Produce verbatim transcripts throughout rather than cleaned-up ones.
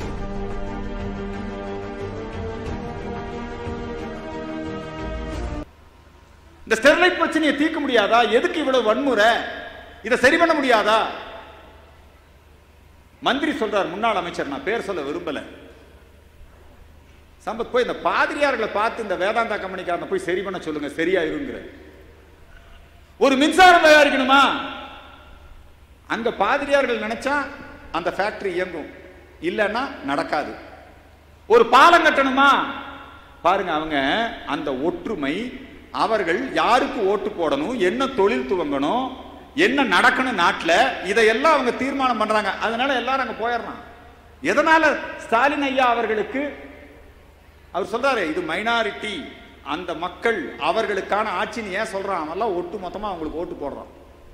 இந்த ஸ்டெர்லைட் பிரச்சனையை தீர்க்க முடியாதா? எதுக்கு இவ்வளவு வன்முறை? இதை சரி பண்ண முடியாதா? மந்திரி சொல்றார், முன்னாள் அமைச்சர், நான் பேர் சொல்ல விரும்பல, சம்பத் போய் இந்த பாதிரியார்களை பார்த்து இந்த வேதாந்தா கம்பெனிக்காரனை போய் சரி பண்ண சொல்லுங்க, சரியாயிருங்கிற. ஒரு மின்சாரம் தயாரிக்கணுமா, அங்க பாதிரியார்கள் நினைச்சா அந்த ஃபேக்டரி இயங்கும், இல்லைன்னா நடக்காது. ஒரு பாலம் கட்டணுமா பாருங்க, அவங்க அந்த ஒற்றுமை, அவர்கள் யாருக்கு ஓட்டு போடணும், என்ன தொழில் துவங்கணும், என்ன நடக்கணும் நாட்டில், இதையெல்லாம் அவங்க தீர்மானம் பண்றாங்க. அதனால எல்லாரும் அங்க போயிடறான். எதனால ஸ்டாலின் ஐயா அவர்களுக்கு அவர் சொல்றாரு, இது மைனாரிட்டி, அந்த மக்கள் அவர்களுக்கான ஆட்சின்னு ஏன் சொல்றான்? அவெல்லாம் ஒட்டு மொத்தமா அவங்களுக்கு ஓட்டு போடுறான்.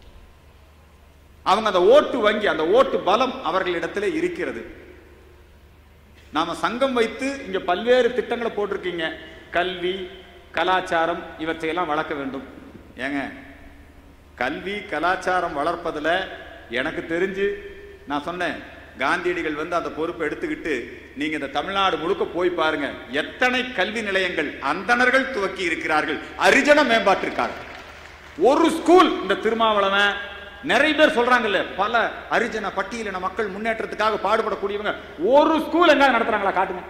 அவங்க அந்த ஓட்டு வங்கி, அந்த ஓட்டு பலம் அவர்களிடத்துல இருக்கிறது. நாம சங்கம் வைத்து இங்க பல்வேறு திட்டங்களை போட்டிருக்கீங்க, கல்வி, கலாச்சாரம், இவற்றையெல்லாம் வளர்க்க வேண்டும். ஏங்க, கல்வி கலாச்சாரம் வளர்ப்பதுல எனக்கு தெரிஞ்சு, நான் சொன்னேன், காந்தியடிகள் வந்து அந்த பொறுப்பை எடுத்துக்கிட்டு நீங்க இந்த தமிழ்நாடு முழுக்க போய் பாருங்க, எத்தனை கல்வி நிலையங்கள் அந்தணர்கள் துவக்கி இருக்கிறார்கள், அரிஜன மேம்பாட்டிற்காக. ஒரு ஸ்கூல், இந்த திருமாவளவன் நிறைய பேர் சொல்றாங்கல்ல, பல அரிஜன பட்டியலின மக்கள் முன்னேற்றத்துக்காக பாடுபடக்கூடியவங்க, ஒரு ஸ்கூல் எங்க நடத்துறாங்களா காட்டுங்க.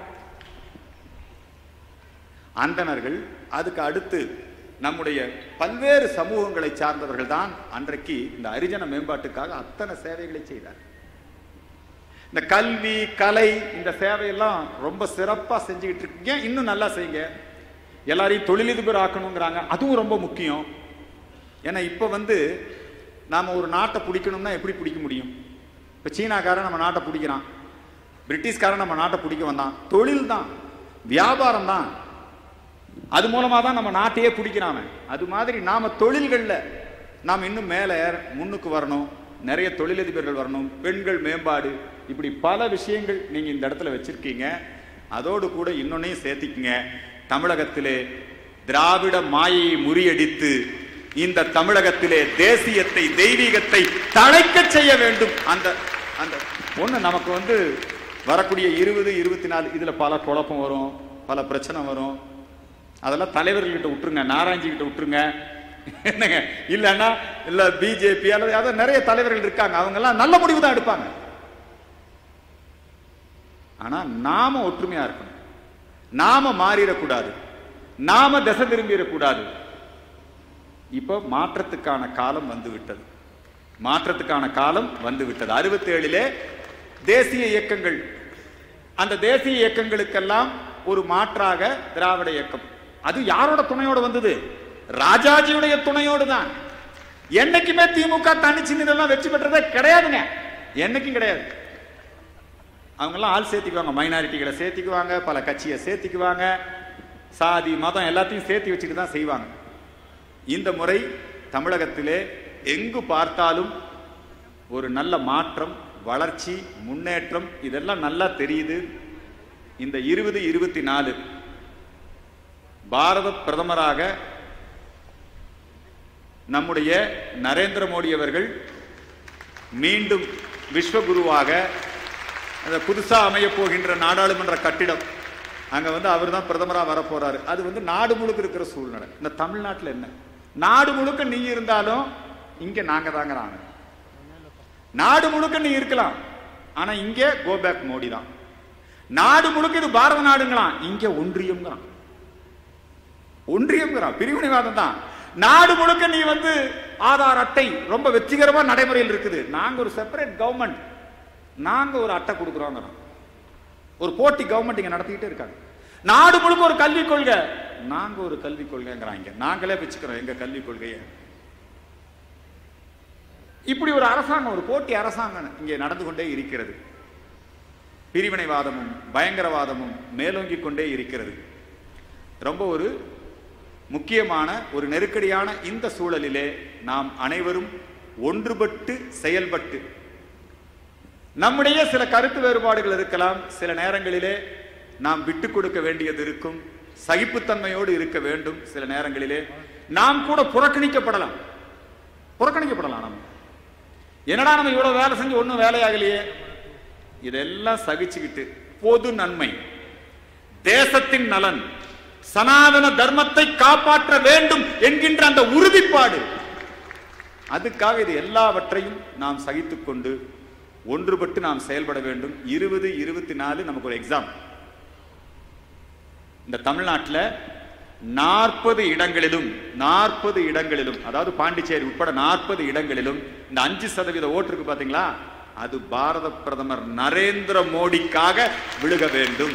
அந்தணர்கள், அதுக்கு அடுத்து நம்முடைய பல்வேறு சமூகங்களை சார்ந்தவர்கள் தான் அன்றைக்கு இந்த அரிஜன மேம்பாட்டுக்காக அத்தனை சேவைகளை செய்தார். இந்த கல்வி, கலை, இந்த சேவையெல்லாம் ரொம்ப சிறப்பா செஞ்சுக்கிட்டு இருக்கீங்க, இன்னும் நல்லா செய்யுங்க. எல்லாரையும் தொழிலதிபர் ஆக்கணுங்கிறாங்க, அதுவும் ரொம்ப முக்கியம். ஏன்னா இப்ப வந்து நாம ஒரு நாட்டை பிடிக்கணும்னா எப்படி பிடிக்க முடியும்? இப்ப சீனாக்காரன் நம்ம நாட்டை பிடிக்கிறான், பிரிட்டிஷ்காரன் நம்ம நாட்டை பிடிக்க வந்தான், தொழில் தான், வியாபாரம் தான், அது மூலமா தான் நம்ம நாட்டையே பிடிக்கிறாம. அது மாதிரி நாம தொழில்கள்ல நாம் இன்னும் மேல முன்னுக்கு வரணும், நிறைய தொழிலதிபர்கள் வரணும், பெண்கள் மேம்பாடு, இப்படி பல விஷயங்கள் நீங்க இந்த இடத்துல வச்சிருக்கீங்க. அதோடு கூட இன்னொன்னையும் சேர்த்திக்குங்க, தமிழகத்திலே திராவிட மாயையை முறியடித்து இந்த தமிழகத்திலே தேசியத்தை, தெய்வீகத்தை தழைக்க செய்ய வேண்டும். அந்த அந்த ஒண்ணு நமக்கு வந்து வரக்கூடிய இருபது இருபத்தி நாலு இதுல பல குழப்பம் வரும், பல பிரச்சனை வரும். அதெல்லாம் தலைவர்கள்கிட்ட விட்டுருங்க, நாராயணஜி கிட்ட விட்டுருங்க. என்னங்க, இல்லைன்னா இல்ல பிஜேபி அல்லது அதாவது நிறைய தலைவர்கள் இருக்காங்க, அவங்க எல்லாம் நல்ல முடிவு தான் எடுப்பாங்க. ஆனா நாம ஒற்றுமையா இருக்கணும், நாம மாறிடக்கூடாது, நாம திசை திரும்பிடக்கூடாது. இப்ப மாற்றத்துக்கான காலம் வந்து விட்டது, மாற்றத்துக்கான காலம் வந்து விட்டது. அறுபத்தி ஏழிலே தேசிய இயக்கங்கள், அந்த தேசிய இயக்கங்களுக்கெல்லாம் ஒரு மாற்றாக திராவிட இயக்கம், அது யாரோட துணையோடு வந்தது? ராஜாஜியுடைய துணையோடு தான். என்னைக்குமே திமுக தனிச்சு நின்று வெற்றி பெற்றதே கிடையாதுங்க, என்னைக்கும் கிடையாது. அவங்க எல்லாம் ஆள் சேர்த்திக்குவாங்க, மைனாரிட்டிகளை சேர்த்திக்குவாங்க, பல கட்சியை சேர்த்திக்குவாங்க, சாதி மதம் எல்லாத்தையும் சேர்த்து வச்சுட்டு தான் செய்வாங்க. இந்த முறை தமிழகத்திலே எங்கு பார்த்தாலும் ஒரு நல்ல மாற்றம், வளர்ச்சி, முன்னேற்றம், இதெல்லாம் நல்லா தெரியுது. இந்த இருபது இருபத்தி நாலு பாரத பிரதமராக நம்முடைய நரேந்திர மோடி அவர்கள் மீண்டும் விஸ்வகுருவாக அந்த புதுசா அமைய போகின்ற நாடாளுமன்ற கட்டிடம், அங்க வந்து அவர் தான் பிரதமராக வரப்போறாரு. அது வந்து நாடு முழுக்க இருக்கிற சூழ்நிலை. இந்த தமிழ்நாட்டில் என்ன, நாடு முழுக்க நீ இருந்தாலும் இங்க நாங்க தாங்கிறாங்க. நாடு முழுக்க நீ இருக்கலாம், ஆனா இங்க கோ பேக் மோடி தான். நாடு முழுக்க இது பாரத நாடுங்களாம், இங்க ஒன்றியம்ங்கிறான், ஒன்றியம்ங்கிறான், பிரிவினைவாதம் தான். நாடு முழுக்க நீ வந்து ஆதார் அட்டை ரொம்ப வெற்றிகரமா நடைமுறையில் இருக்குது, நாங்க ஒரு செப்பரேட் கவர்மெண்ட், நாங்க ஒரு அட்டை கொடுக்குறோம், ஒரு போட்டி கவர்மெண்ட் இங்க நடத்திக்கிட்டே இருக்காங்க. நாடு முழுக்க ஒரு கல்விக் கொள்கை, நாங்க ஒரு கல்விக் கொள்கைங்கிறாங்க, நாங்களே வச்சுக்கிறோம் எங்க கல்விக் கொள்கையை. இப்படி ஒரு அரசாங்கம், ஒரு போட்டி அரசாங்கம் இங்கே நடந்து கொண்டே இருக்கிறது. பிரிவினைவாதமும் பயங்கரவாதமும் மேலோங்கி கொண்டே இருக்கிறது. ரொம்ப ஒரு முக்கியமான ஒரு நெருக்கடியான இந்த சூழலிலே நாம் அனைவரும் ஒன்றுபட்டு செயல்பட்டு, நம்முடைய சில கருத்து வேறுபாடுகள் இருக்கலாம், சில நேரங்களிலே நாம் விட்டு கொடுக்க வேண்டியது இருக்கும், சகிப்புத்தன்மையோடு இருக்க வேண்டும். சில நேரங்களிலே நாம் கூட புறக்கணிக்கப்படலாம், புறக்கணிக்கப்படலாம். நம்ம என்னடா நம்ம இவ்வளவு வேலை செஞ்சு ஒன்றும் வேலையாகலையே, இதெல்லாம் சகிச்சுக்கிட்டு பொது நன்மை, தேசத்தின் நலன், சனாதன தர்மத்தை காப்பாற்ற வேண்டும் என்கின்ற அந்த உறுதிப்பாடு, அதுக்காக இது எல்லாவற்றையும் நாம் சகித்துக் கொண்டு ஒன்றுபட்டு நாம் செயல்பட வேண்டும். இருபது இருபத்தி நாலு நமக்கு ஒரு எக்ஸாம். இந்த தமிழ்நாட்டில் நாற்பது இடங்களிலும் நாற்பது இடங்களிலும் அதாவது பாண்டிச்சேரி உட்பட நாற்பது இடங்களிலும் இந்த அஞ்சு சதவீத ஓட்டு இருக்கு பாத்தீங்களா, அது பாரத பிரதமர் நரேந்திர மோடிக்காக விழுக வேண்டும்.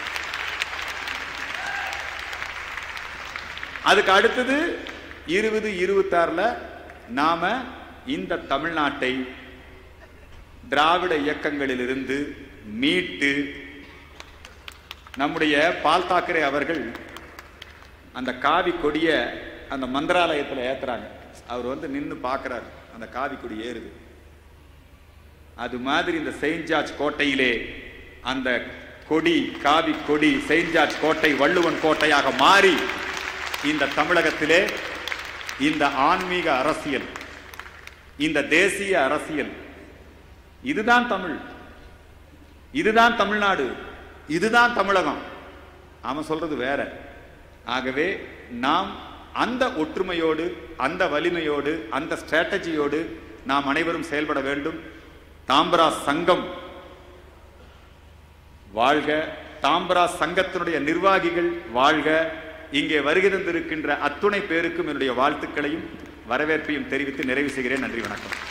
அதுக்கு அடுத்தது இருபது இருபத்தி ஆறுல நாம இந்த தமிழ்நாட்டை திராவிட இயக்கங்களில் இருந்து மீட்டு நம்முடைய பால் தாக்கரே அவர்கள் அந்த காவி கொடிய அந்த மந்திராலயத்தில் ஏத்துறாங்க. அவர் வந்து நின்று பார்க்கிறார், அந்த காவி கொடி ஏறுது. அது மாதிரி இந்த செயின்ட் ஜார்ஜ் கோட்டையிலே அந்த கொடி, காவி கொடி, செயின்ட் ஜார்ஜ் கோட்டை வள்ளுவன் கோட்டையாக மாறி இந்த தமிழகத்திலே இந்த ஆன்மீக அரசியல், இந்த தேசிய அரசியல், இதுதான் தமிழ், இதுதான் தமிழ்நாடு, இதுதான் தமிழகம். அவன் சொல்றது வேற. ஆகவே நாம் அந்த ஒற்றுமையோடு, அந்த வலிமையோடு, அந்த ஸ்ட்ராட்டஜியோடு நாம் அனைவரும் செயல்பட வேண்டும். தாம்பரா சங்கம் வாழ்க, தாம்பரா சங்கத்தினுடைய நிர்வாகிகள் வாழ்க. இங்கே வருகை தந்திருக்கின்ற அத்துணை பேருக்கும் என்னுடைய வாழ்த்துக்களையும் வரவேற்பையும் தெரிவித்து நிறைவு செய்கிறேன். நன்றி, வணக்கம்.